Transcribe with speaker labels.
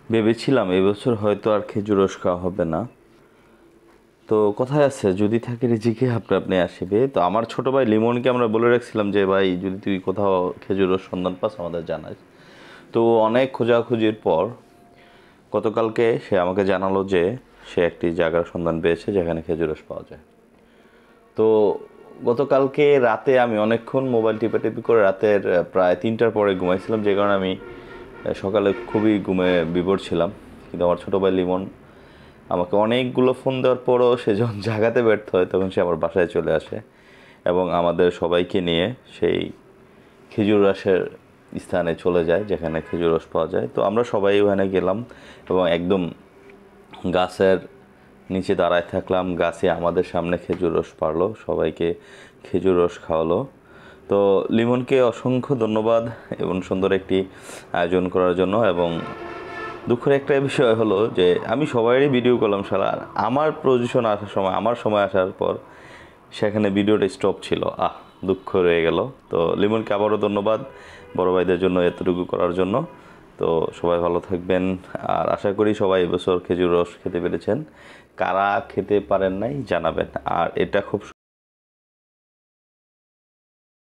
Speaker 1: ভেবেছিলাম এবছর হয়তো আর খেজুর রস খাওয়া হবে না। তো কথায় আছে, যদি থাকে রিজিকে আপনি আপনি আসিবে। তো আমার ছোট ভাই লিমনকে আমরা বলে রাখছিলাম যে ভাই যদি তুই কোথাও খেজুর রস সন্ধান পাস আমাদের জানাস। তো অনেক খোঁজাখুঁজির পর গতকালকে সে আমাকে জানালো যে সে একটি জায়গার সন্ধান পেয়েছে যেখানে খেজুর রস পাওয়া যায়। তো গতকালকে রাতে আমি অনেকক্ষণ মোবাইল টিপাটিপি করে রাতের প্রায় 3টার পরে ঘুমাইছিলাম, যে কারণে আমি সকালে খুবই ঘুমে বিভোর ছিলাম। কিন্তু আমার ছোটো ভাই লিমন আমাকে অনেকগুলো ফোন দেওয়ার পরও সে যখন জাগাতে ব্যর্থ হয় তখন সে আমার বাসায় চলে আসে এবং আমাদের সবাইকে নিয়ে সেই খেজুর রসের স্থানে চলে যায় যেখানে খেজুর রস পাওয়া যায়। তো আমরা সবাই ওখানে গেলাম এবং একদম গাছের নিচে দাঁড়ায় থাকলাম। গাছে আমাদের সামনে খেজুর রস পারলো, সবাইকে খেজুর রস খাওয়ালো। তো লিমনকে অসংখ্য ধন্যবাদ এবং সুন্দর একটি আয়োজন করার জন্য। এবং দুঃখের একটা বিষয় হলো যে আমি সবাইরই ভিডিও করলাম সারা, আমার পজিশন আসার সময়, আমার সময় আসার পর সেখানে ভিডিওটা স্টপ ছিল। দুঃখ রয়ে গেল। তো লিমনকে আবারও ধন্যবাদ বড় ভাইদের জন্য এতটুকু করার জন্য। তো সবাই ভালো থাকবেন। আর আশা করি সবাই এবছর খেজুর রস খেতে পেরেছেন। কারা খেতে পারেন নাই জানাবেন। আর এটা খুব